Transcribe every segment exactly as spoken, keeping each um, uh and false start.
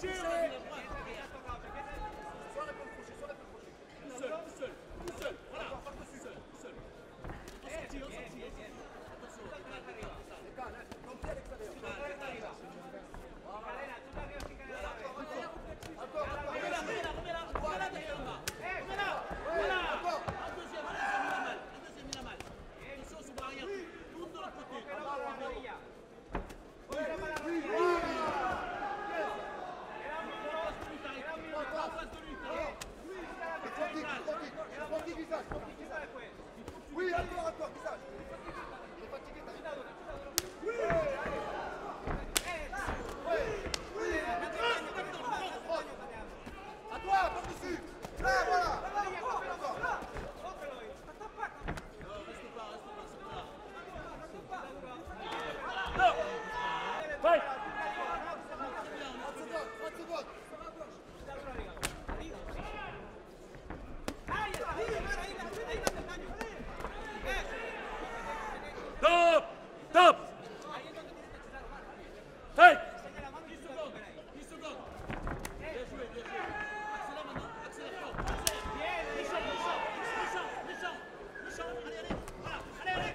Oui, encore, encore, visage. Il est fatigué, t'as vu? Oui, oui, à toi, porte dessus. Là, voilà. Stop! Stop! Hey! dix secondes, dix secondes. Bien joué, bien joué. Accélère maintenant, accélère fort. Accélère. Méchant, méchant, méchant, méchant, méchant. Allez, allez. Voilà, allez, allez.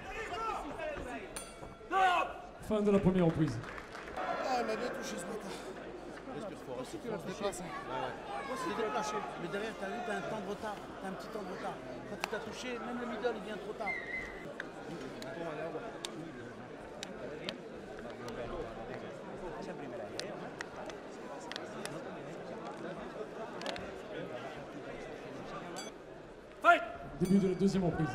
Stop! Fin de la première reprise. Ah, il m'a bien touché ce matin. Respire fort, respire fort. Je déplace. Moi, c'est détaché. Mais derrière, t'as vu, t'as un temps de retard. T'as un petit temps de retard. Quand tu t'as touché, même le middle, il vient trop tard. Fight! Début de la deuxième reprise.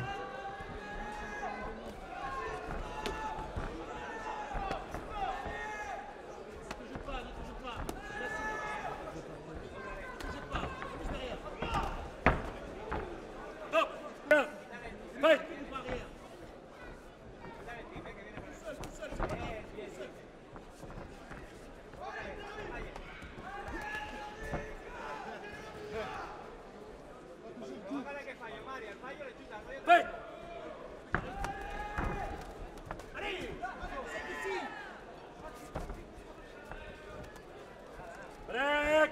Stop! Fight! Fight! Break!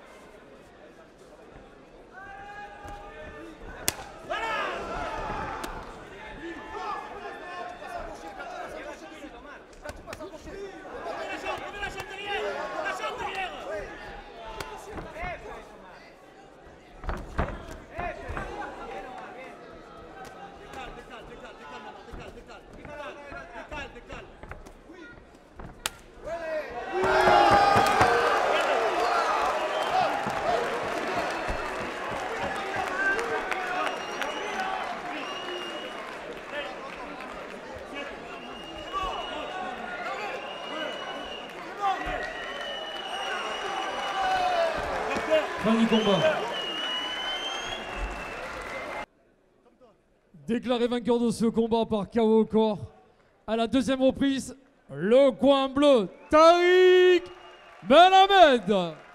Fin du combat. Déclaré vainqueur de ce combat par K O au corps. À la deuxième reprise, le coin bleu, Tariq Ben Hamed.